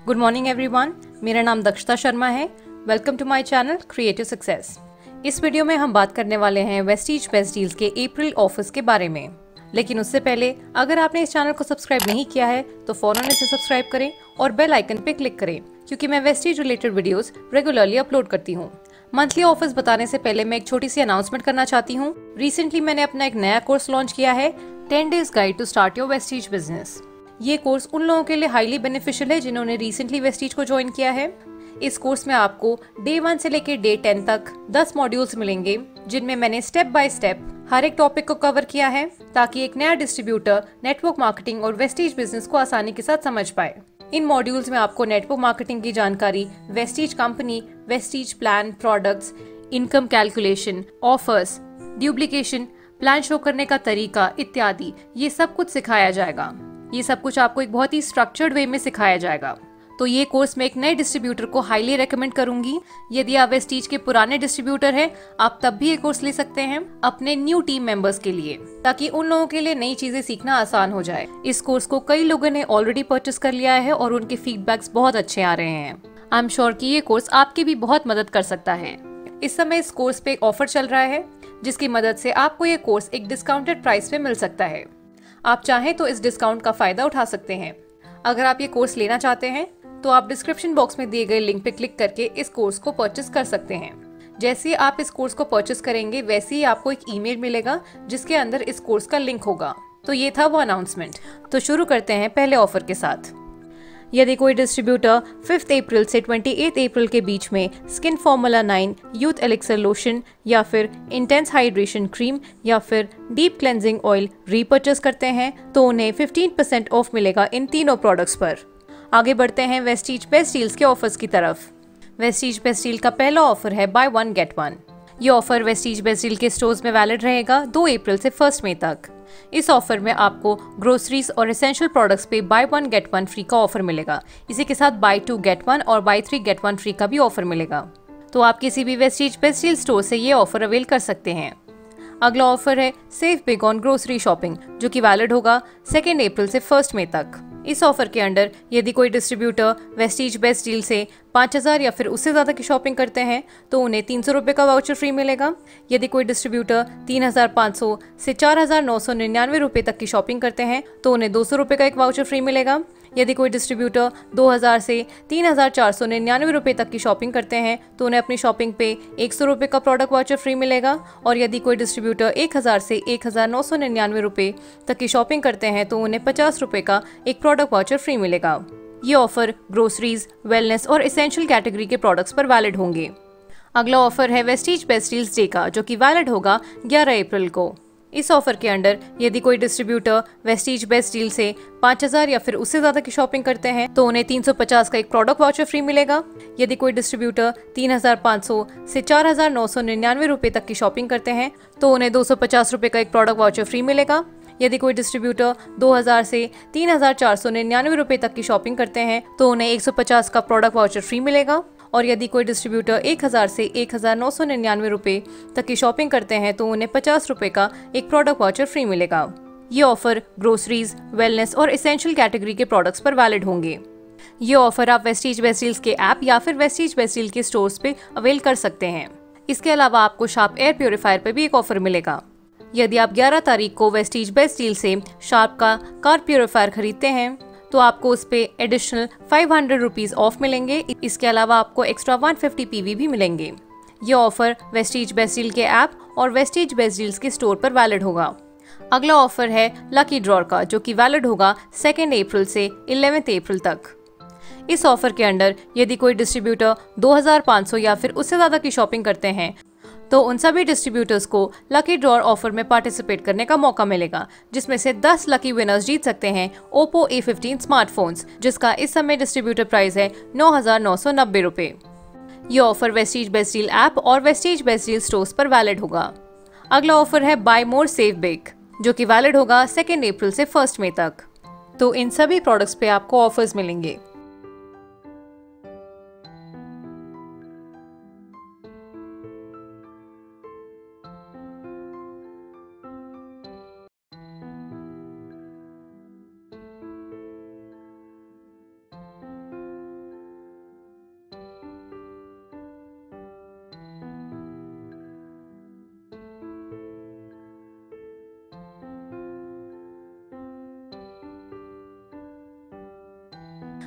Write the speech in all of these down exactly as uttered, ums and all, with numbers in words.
Good morning everyone, मेरा नाम दक्षता शर्मा है। Welcome to my channel creative success. इस वीडियो में हम बात करने वाले हैं वेस्टीज बेस्ट डील्स के अप्रैल ऑफर्स के बारे में। लेकिन उससे पहले अगर आपने इस चैनल को सब्सक्राइब नहीं किया है तो फौरन इसे सब्सक्राइब करें और बेल आइकन पे क्लिक करें, क्योंकि मैं Vestige related videos regularly upload करती हूँ। मंथली ऑफर्स बताने से पहले मैं एक छोटी सी अनाउंसमेंट करना चाहती हूँ। रिसेंटली मैंने अपना एक नया कोर्स लॉन्च किया है, ten days guide to start your Vestige business. ये कोर्स उन लोगों के लिए हाईली बेनिफिशियल है जिन्होंने रिसेंटली वेस्टीज को ज्वाइन किया है। इस कोर्स में आपको डे वन से लेकर डे टेन तक दस मॉड्यूल्स मिलेंगे, जिनमें मैंने स्टेप बाय स्टेप हर एक टॉपिक को कवर किया है ताकि एक नया डिस्ट्रीब्यूटर नेटवर्क मार्केटिंग और वेस्टीज बिजनेस को आसानी के साथ समझ पाए। इन मॉड्यूल्स में आपको नेटवर्क मार्केटिंग की जानकारी, Vestige company, Vestige plan, products, income calculation, offers, duplication, plan show करने का तरीका इत्यादि ये सब कुछ सिखाया जाएगा। ये सब कुछ आपको एक बहुत ही स्ट्रक्चर्ड वे में सिखाया जाएगा। तो ये कोर्स मैं एक नए डिस्ट्रीब्यूटर को हाईली रेकमेंड करूंगी। यदि आप वेस्टीज के पुराने डिस्ट्रीब्यूटर हैं, आप तब भी ये कोर्स ले सकते हैं अपने न्यू टीम मेंबर्स के लिए, ताकि उन लोगों के लिए नई चीजें सीखना आसान हो जाए। इस कोर्स को कई लोगों ने ऑलरेडी परचेस कर लिया है और उनके फीडबैक्स बहुत अच्छे आ रहे हैं। आई एम श्योर कि ये कोर्स आपकी भी बहुत मदद कर सकता है। इस समय इस कोर्स पे एक ऑफर चल रहा है, जिसकी मदद से आपको ये कोर्स एक डिस्काउंटेड प्राइस पे मिल सकता है। आप चाहें तो इस डिस्काउंट का फायदा उठा सकते हैं। अगर आप ये कोर्स लेना चाहते हैं तो आप डिस्क्रिप्शन बॉक्स में दिए गए लिंक पे क्लिक करके इस कोर्स को परचेस कर सकते हैं। जैसे ही आप इस कोर्स को परचेस करेंगे, वैसे ही आपको एक ईमेल मिलेगा जिसके अंदर इस कोर्स का लिंक होगा। तो ये था वो अनाउंसमेंट। तो शुरू करते हैं पहले ऑफर के साथ। यदि कोई डिस्ट्रीब्यूटर फिफ्थ अप्रैल से अट्ठाईस अप्रैल के बीच में skin formula nine youth elixir lotion या फिर इंटेंस हाइड्रेशन क्रीम या फिर डीप क्लेंजिंग ऑयल रीपर्चेस करते हैं तो उन्हें पंद्रह परसेंट ऑफ मिलेगा इन तीनों प्रोडक्ट्स पर। आगे बढ़ते हैं वेस्टीज बेस्ट डील्स के ऑफर्स की तरफ। वेस्टीज बेस्ट डील का पहला ऑफर है बाय वन गेट वन। ये ऑफर वेस्टीज बेस्ट डील के स्टोर्स में वैलिड रहेगा दो अप्रैल से फर्स्ट मई तक। इस ऑफर में आपको ग्रोसरीज और एसेंशियल प्रोडक्ट्स पे buy one get one free का ऑफर मिलेगा। इसी के साथ बाय टू गेट वन और buy three get one free का भी ऑफर मिलेगा। तो आप किसी भी वेस्टीज बेस्ट डील स्टोर से ये ऑफर अवेल कर सकते हैं। अगला ऑफर है save big on grocery shopping, जो कि वैलिड होगा सेकेंड अप्रैल से फर्स्ट मई तक। इस ऑफर के अंडर यदि कोई डिस्ट्रीब्यूटर वेस्टीज बेस्ट डील से पाँच हजार या फिर उससे ज्यादा की शॉपिंग करते हैं तो उन्हें तीन सौ रुपये का वाउचर फ्री मिलेगा। यदि कोई डिस्ट्रीब्यूटर तीन हजार पाँच सौ से चार हजार नौ सौ निन्यानवे रुपये तक की शॉपिंग करते हैं तो उन्हें दो सौ रुपये का एक वाउचर फ्री मिलेगा। यदि कोई डिस्ट्रीब्यूटर दो हजार से तीन हजार चार सौ निन्यानवे रुपये तक की शॉपिंग करते हैं तो उन्हें अपनी शॉपिंग पे एक सौ रुपये का प्रोडक्ट वाउचर फ्री मिलेगा। और यदि कोई डिस्ट्रीब्यूटर एक हजार से एक हजार नौ सौ निन्यानवे रुपये तक की शॉपिंग करते हैं तो उन्हें पचास रुपये का एक प्रोडक्ट वाउचर फ्री मिलेगा। ये ऑफर ग्रोसरीज, वेलनेस और एसेंशियल कैटेगरी के प्रोडक्ट्स पर वैलिड होंगे। अगला ऑफर है वेस्टीज बेस्ट डील्स डे का, जो कि वैलिड होगा ग्यारह अप्रैल को। इस ऑफर के अंडर यदि कोई डिस्ट्रीब्यूटर वेस्टीज बेस्ट डील से पाँच हजार या फिर उससे ज्यादा की शॉपिंग करते हैं तो उन्हें तीन सौ पचास का एक प्रोडक्ट वाउचर फ्री मिलेगा। यदि कोई डिस्ट्रीब्यूटर तीन हजार पाँच सौ से चार हजार नौ सौ निन्यानवे रुपये तक की शॉपिंग करते हैं तो उन्हें दो सौ पचास रुपये का एक प्रोडक्ट वाउचर फ्री मिलेगा। यदि कोई डिस्ट्रीब्यूटर दो हजार से तीन हजार चार सौ निन्यानवे रुपये तक की शॉपिंग करते हैं तो उन्हें एक सौ पचास का प्रोडक्ट वाउचर फ्री मिलेगा। और यदि कोई डिस्ट्रीब्यूटर एक हजार से एक हजार नौ सौ निन्यानवे रुपये तक की शॉपिंग करते हैं तो उन्हें पचास रुपये का एक प्रोडक्ट वाउचर फ्री मिलेगा। ये ऑफर ग्रोसरीज, वेलनेस और एसेंशियल कैटेगरी के प्रोडक्ट्स पर वैलिड होंगे। ये ऑफर आप वेस्टीज बेस्ट डील्स के ऐप या फिर वेस्टीज बेस्ट डील के स्टोर्स पे अवेल कर सकते हैं। इसके अलावा आपको शार्प एयर प्योरीफायर पे भी एक ऑफर मिलेगा। यदि आप ग्यारह तारीख को वेस्टीज बेस्ट डील से शार्प का कार प्योरीफायर खरीदते हैं तो आपको उस पे additional five hundred rupees off मिलेंगे। इसके अलावा आपको एक्स्ट्रा वन फिफ्टी पीवी भी मिलेंगे। ये ऑफर वेस्टीज बेस्ट डील के ऐप और वेस्टीज बेस्ट डील्स के स्टोर पर वैलिड होगा। अगला ऑफर है लकी ड्रॉर का, जो कि वैलिड होगा सेकेंड अप्रैल से इलेवेंथ अप्रैल तक। इस ऑफर के अंडर यदि कोई डिस्ट्रीब्यूटर दो हजार पाँच सौ या फिर उससे ज्यादा की शॉपिंग करते हैं तो उन सभी डिस्ट्रीब्यूटर्स को लकी ड्रॉर ऑफर में पार्टिसिपेट करने का मौका मिलेगा, जिसमें से दस लकी विनर्स जीत सकते हैं ओप्पो ए फिफ्टीन स्मार्टफोन्स, जिसका इस समय डिस्ट्रीब्यूटर प्राइस है नौ हजार नौ सौ नब्बे रुपये। ये offer Vestige best deal app और वेस्टीज बेस्ट डील स्टोर्स पर वैलिड होगा। अगला ऑफर है बाय मोर सेव बिग, जो कि वैलिड होगा सेकेंड अप्रैल से फर्स्ट मई तक। तो इन सभी प्रोडक्ट्स पे आपको ऑफर्स मिलेंगे।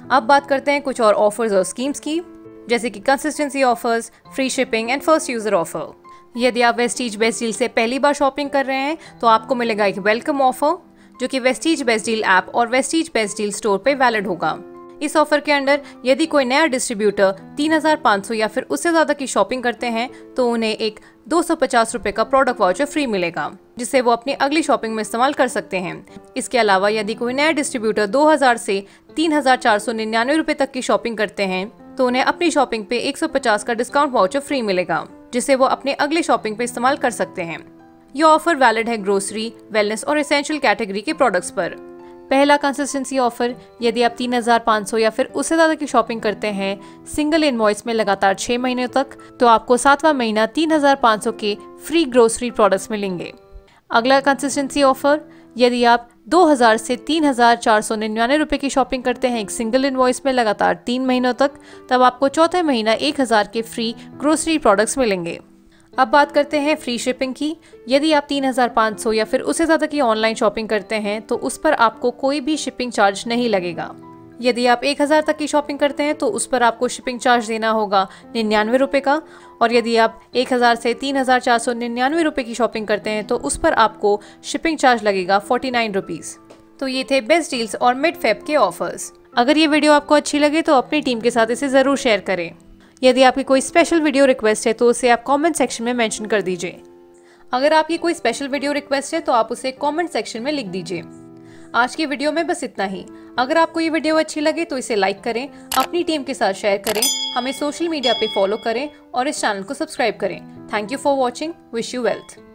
अब बात करते हैं कुछ और ऑफर्स और स्कीम्स की, जैसे कि consistency offers, free shipping and first user offer. यदि आप वेस्टीज बेस्ट डील से पहली बार शॉपिंग कर रहे हैं तो आपको मिलेगा एक वेलकम ऑफर, जो कि वेस्टीज बेस्ट डील ऐप और वेस्टीज बेस्ट डील स्टोर पे वैलिड होगा। इस ऑफर के अंडर यदि कोई नया डिस्ट्रीब्यूटर तीन हजार पाँच सौ या फिर उससे ज्यादा की शॉपिंग करते हैं तो उन्हें एक दो सौ पचास रुपए का प्रोडक्ट वाउचर फ्री मिलेगा, जिसे वो अपनी अगली शॉपिंग में इस्तेमाल कर सकते हैं। इसके अलावा यदि कोई नया डिस्ट्रीब्यूटर दो हजार से तीन हजार चार सौ निन्यानवे रुपए तक की शॉपिंग करते हैं तो उन्हें अपनी शॉपिंग पे एक सौ पचास का डिस्काउंट वाउचर फ्री मिलेगा, जिसे वो अपने अगले शॉपिंग पे इस्तेमाल कर सकते हैं। ये ऑफर वैलिड है ग्रोसरी, वेलनेस और एसेंशियल कैटेगरी के प्रोडक्ट्स पर। पहला कंसिस्टेंसी ऑफर, यदि आप तीन हजार पाँच सौ या फिर उससे ज़्यादा की शॉपिंग करते हैं सिंगल इनवॉइस में लगातार छः महीने तक, तो आपको सातवां महीना तीन हजार पाँच सौ के फ्री ग्रोसरी प्रोडक्ट्स मिलेंगे। अगला कंसिस्टेंसी ऑफर, यदि आप दो हजार से तीन हजार चार सौ निन्यानवे रुपये की शॉपिंग करते हैं एक सिंगल इनवॉइस में लगातार तीन महीनों तक, तब आपको चौथे महीना एक हजार के फ्री ग्रोसरी प्रोडक्ट्स मिलेंगे। अब बात करते हैं फ्री शिपिंग की। यदि आप तीन हजार पाँच सौ या फिर उससे ज़्यादा की ऑनलाइन शॉपिंग करते हैं तो उस पर आपको कोई भी शिपिंग चार्ज नहीं लगेगा। यदि आप एक हजार तक की शॉपिंग करते हैं तो उस पर आपको शिपिंग चार्ज देना होगा निन्यानवे रुपये का, और यदि आप एक हजार से तीन हजार चार सौ निन्यानवे रुपये की शॉपिंग करते हैं तो उस पर आपको शिपिंग चार्ज लगेगा फोर्टी नाइन रुपीज़। तो ये थे बेस्ट डील्स और मिड फेब के ऑफर्स। अगर ये वीडियो आपको अच्छी लगे तो अपनी टीम के साथ इसे ज़रूर शेयर करें। यदि आपकी कोई स्पेशल वीडियो रिक्वेस्ट है तो उसे आप कमेंट सेक्शन में मेंशन कर दीजिए। अगर आपकी कोई स्पेशल वीडियो रिक्वेस्ट है तो आप उसे कमेंट सेक्शन में लिख दीजिए। आज की वीडियो में बस इतना ही। अगर आपको ये वीडियो अच्छी लगे तो इसे लाइक करें, अपनी टीम के साथ शेयर करें, हमें सोशल मीडिया पे फॉलो करें और इस चैनल को सब्सक्राइब करें। Thank you for watching. Wish you wealth.